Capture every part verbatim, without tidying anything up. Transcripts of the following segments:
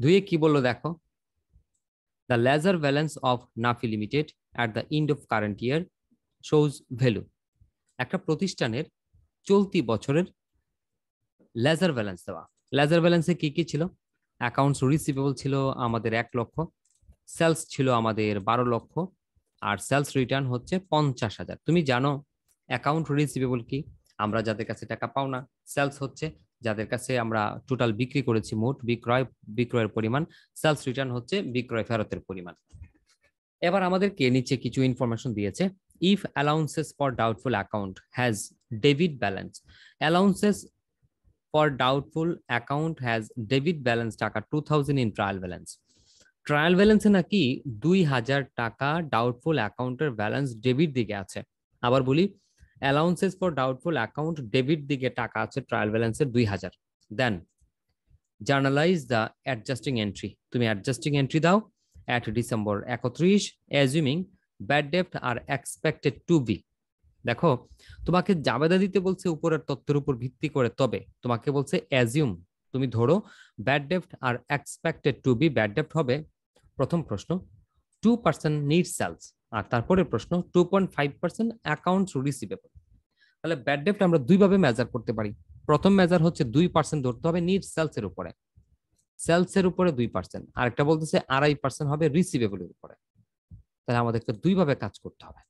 দুইয়ে কি বললো দেখো, the ledger balance of Nafi limited at the end of current year shows value. একটা প্রতিষ্ঠানের চলতি বছরের লেজার ব্যালেন্স দেওয়া। লেজার ব্যালেন্সে কি কি ছিল? অ্যাকাউন্টস রিসিভেবল ছিল আমাদের এক লক্ষ, সেলস ছিল আমাদের বারো লক্ষ, আর সেলস রিটার্ন হচ্ছে পঞ্চাশ হাজার। তুমি জানো অ্যাকাউন্ট রিসিভেবল কি? আমরা যাদের কাছে টাকা পাও না। সেলস হচ্ছে যাদের কাছে আমরা টোটাল বিক্রি করেছি, মোট বিক্রয় বিক্রয়ের পরিমাণ। সেলস রিটার্ন হচ্ছে বিক্রয় ফেরতের পরিমাণ। এবার আমাদেরকে নিচে কিছু ইনফরমেশন দিয়েছে। If allowances for doubtful account has debit balance, allowances for doubtful account has debit balance টাকা two thousand in trial balance. Trial ব্যালেন্সে নাকি দুই হাজার টাকা ডাউটফুল অ্যাকাউন্টের ব্যালেন্স ডেবিট দিকে আছে। আবার বলি, allowances for doubtful account debit দিকে টাকা আছে ট্রায়াল ব্যালেন্সের দুই হাজার। Then journalize the adjusting entry. তুমি অ্যাডজাস্টিং এন্ট্রি দাও অ্যাট ডিসেম্বর একত্রিশ, অ্যাজিউমিং ব্যাড ডেপ্ট আর এক্সপেক্টেড টু বি। দেখো, তোমাকে জাবেদা দিতে বলছে উপরের তথ্যের উপর ভিত্তি করে, তবে তোমাকে বলছে অ্যাজিউম, তুমি ধরো ব্যাড ডেপ্ট are expected to be. Bad ডেপ্ট হবে প্রথম প্রশ্ন টু পার্সেন্ট নিড সেলস, আর তারপরে প্রশ্ন two point five percent accounts receivable. তাহলে ব্যাড ডেপ্ট আমরা দুইভাবে মেজার করতে পারি। প্রথম মেজার হচ্ছে দুই পার্সেন্ট ধরতে হবে নিড সেলস এর উপরে, সেলস এর উপরে দুই পার্সেন্ট, আর একটা বলতেছে আড়াই পার্সেন্ট হবে রিসিভেবলের উপরে। তাহলে আমাদেরকে দুইভাবে কাজ করতে হবে,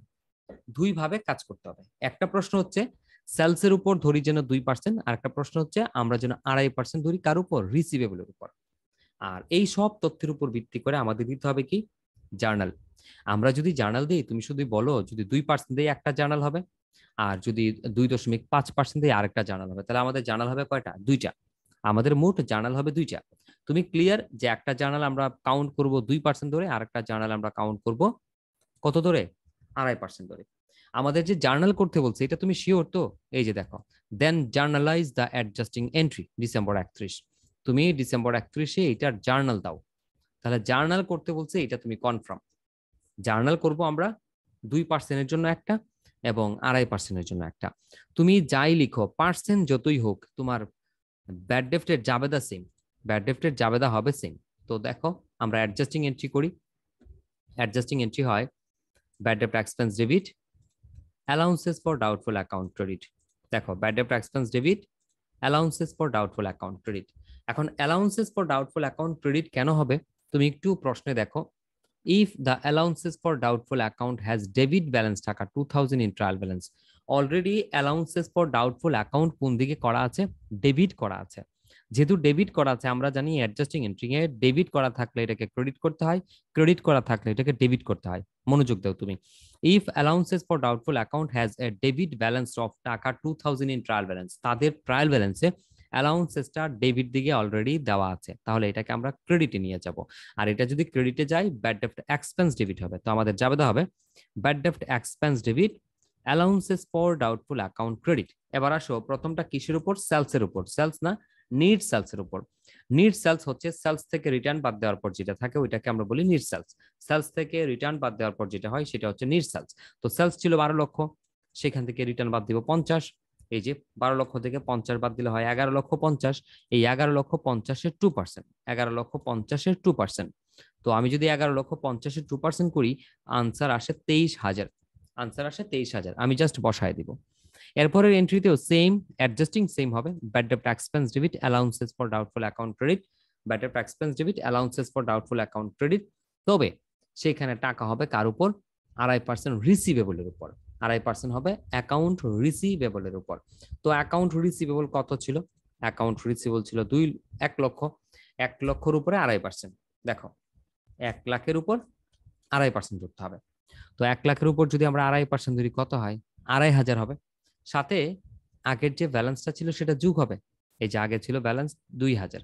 দুইভাবে কাজ করতে হবে। একটা প্রশ্ন হচ্ছে সেলস এর উপর ধরি যেন দুই পার্সেন্ট, আর একটা প্রশ্ন হচ্ছে আমরা যেন আড়াই পার্সেন্ট ধরি কার উপর? রিসিভেবলের উপর। আর এই সব তথ্যের উপর ভিত্তি করে আমাদের দিতে হবে কি? জার্নাল। আমরা যদি জার্নাল দিই, তুমি শুধু বলো যদি দুই পার্সেন্ট দিয়ে একটা জার্নাল হবে, আর যদি দুই দশমিক পাঁচ পার্সেন্ট দিয়ে আরেকটা জার্নাল হবে, তাহলে আমাদের জার্নাল হবে কয়টা? দুইটা। আমাদের মোট জার্নাল হবে দুইটা। তুমি ক্লিয়ার যে একটা জার্নাল আমরা কাউন্ট করব দুই পার্সেন্ট ধরে, আর একটা জার্নাল আমরা কাউন্ট করব কত ধরে? আড়াই পার্সেন্ট ধরে। আমাদের যে জার্নাল করতে বলছে এটা তুমি শিওর তো? এই যে দেখো, then journalize the adjusting entry December একত্রিশ। তুমি ডিসেম্বর একত্রিশে এটার জার্নাল দাও। তাহলে জার্নাল করতে বলছে, এটা তুমি কনফার্ম। জার্নাল করব আমরা দুই পার্সেন্টের জন্য একটা এবং আড়াই পার্সেন্টের জন্য একটা। তুমি যাই লিখো, পার্সেন্ট যতই হোক, তোমার ব্যাড ডেপ্টের জাবেদা সেম, ব্যাড ডেপ্টের জাবেদা হবে সেম। তো দেখো আমরা অ্যাডজাস্টিং এন্ট্রি করি। অ্যাডজাস্টিং এন্ট্রি হয় ব্যাড ডেপ্ট expense debit, allowances for doubtful account credit. দেখো, ব্যাড ডেপ্ট expense debit, allowances for doubtful account credit. এখন allowances for doubtful account credit কেন হবে? তুমি একটু প্রশ্নে দেখো, if the allowances for doubtful account has debit balance taka two thousand in trial balance, already allowances for doubtful account কোন দিকে করা আছে? ডেবিট করা আছে। যেহেতু ডেবিট করা আছে, আমরা জানি অ্যাডজাস্টিং এন্ট্রি এ ডেবিট করা থাকলে এটাকে ক্রেডিট করতে হয়, ক্রেডিট করা থাকলে এটাকে ডেবিট করতে হয়। মনোযোগ দাও তুমি। If allowances for doubtful account has a debit balance of taka two thousand in trial balance, তাদের ট্রায়াল ব্যালেন্সে অ্যালাউন্সেসটা ডেবিট দিকে অলরেডি দেওয়া আছে, তাহলে এটাকে আমরা ক্রেডিটে নিয়ে যাব। আর এটা যদি ক্রেডিটে যায়, ব্যাড ডেপ্ট এক্সপেন্স ডেবিট হবে। তো আমাদের জাবেদা হবে ব্যাড ডেপ্ট expense debit, allowances for doubtful account credit. এবার আসো প্রথমটা কিসের উপর? সেলস এর উপর। সেলস না, নিড সেলস এর উপর। নিড সেলস হচ্ছে সেলস থেকে রিটার্ন বাদ দেওয়ার পর যেটা থাকে ওইটাকে আমরা বলি নিড সেলস। সেলস থেকে রিটার্ন বাদ দেওয়ার পর যেটা হয় সেটা হচ্ছে নিড সেলস। তো সেলস ছিল বারো লক্ষ, সেখান থেকে রিটার্ন বাদ দিব পঞ্চাশ। এই যে বারো লক্ষ থেকে পঞ্চাশ বাদ দিলে হয় এগারো লক্ষ পঞ্চাশ। এই এগারো লক্ষ পঞ্চাশের টু পার্সেন্ট, এগারো লক্ষ পঞ্চাশের টু পার্সেন্ট। তো আমি যদি এগারো লক্ষ পঞ্চাশের টু পার্সেন্ট করি, আনসার আসে তেইশ হাজার। আনসার আসে তেইশ হাজার। আমি জাস্ট বসায় দিব। এরপরের এন্ট্রিতেও সেম, অ্যাডজাস্টিং সেম হবে। ব্যাড ডেপ্ট expense debit, allowances for doubtful account credit, bad ডেপ্ট expense debit, allowances for doubtful account credit. তবে সেখানে টাকা হবে কার উপর? আড়াই পার্সেন্ট রিসিভেবলের উপর। আড়াই পার্সেন্ট হবে অ্যাকাউন্ট রিসিভেবলের উপর। তো অ্যাকাউন্ট রিসিভেবল কত ছিল? অ্যাকাউন্ট রিসিভেবল ছিল দুই এক লক্ষ। এক লক্ষর উপরে আড়াই পার্সেন্ট। দেখো, এক লাখের উপর আড়াই পার্সেন্ট ধরতে হবে। তো এক লাখের উপর যদি আমরা আড়াই পার্সেন্ট ধরি, কত হয়? আড়াই হাজার হবে। সাথে আগের যে ব্যালেন্সটা ছিল সেটা যোগ হবে। এই যে আগে ছিল ব্যালেন্স দুই হাজার।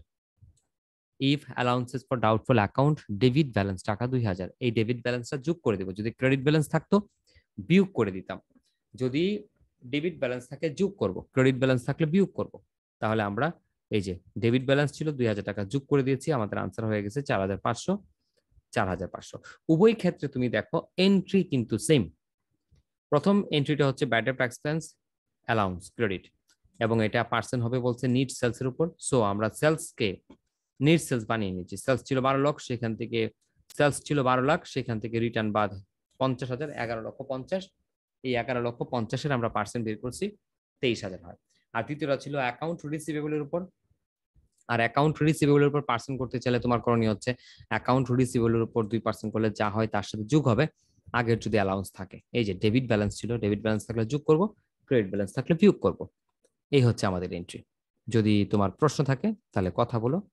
If allowances for doubtful account debit balance টাকা দুই হাজার, এই ডেবিট ব্যালেন্সটা যোগ করে দেবো। যদি ক্রেডিট ব্যালেন্স থাকতো বিয়োগ করে দিতাম। যদি ডেবিট ব্যালেন্স থাকে যোগ করব, ক্রেডিট ব্যালেন্স থাকলে বিয়োগ করব। তাহলে আমরা এই যে ডেবিট ব্যালেন্স ছিল দুই হাজার টাকা, যোগ করে দিয়েছি, আমাদের আনসার হয়ে গেছে চার হাজার পাঁচশো। চার হাজার পাঁচশো। উভয় ক্ষেত্রে তুমি দেখো এন্ট্রি কিন্তু সেম। প্রথম এন্ট্রিটা হচ্ছে ব্যাড ডেপ্ট এক্সপেন্স অ্যালাউন্স ক্রেডিট, এবং এটা পার্সেন্ট হবে বলছে নিড সেলস এর উপর। সো আমরা সেলসকে নেট সেলস বানিয়ে নিচ্ছি। সেলস ছিল বারো লাখ, সেখান থেকে সেলস ছিল বারো লাখ, সেখান থেকে রিটার্ন বাদ পঞ্চাশ হাজার, এগারো লক্ষ পঞ্চাশ। এই এগারো লক্ষ পঞ্চাশের আমরা পার্সেন্ট বের করছি, তেইশ হাজার হয়। আর তৃতীয়টা ছিল অ্যাকাউন্ট রিসিভেবলের উপর। আর অ্যাকাউন্ট রিসিভেবলের উপর পার্সেন্ট করতে চাইলে তোমার করণীয় হচ্ছে অ্যাকাউন্ট রিসিভেবলের উপর দুই পার্সেন্ট করলে যা হয় তার সাথে যোগ হবে আগের যদি অ্যালাউন্স থাকে। এই যে ডেবিট ব্যালেন্স ছিল, ডেবিট ব্যালেন্স থাকলে যোগ করব, ক্রেডিট ব্যালেন্স থাকলে বিয়োগ করব। এই হচ্ছে আমাদের এন্ট্রি। যদি তোমার প্রশ্ন থাকে তাহলে কথা বলো,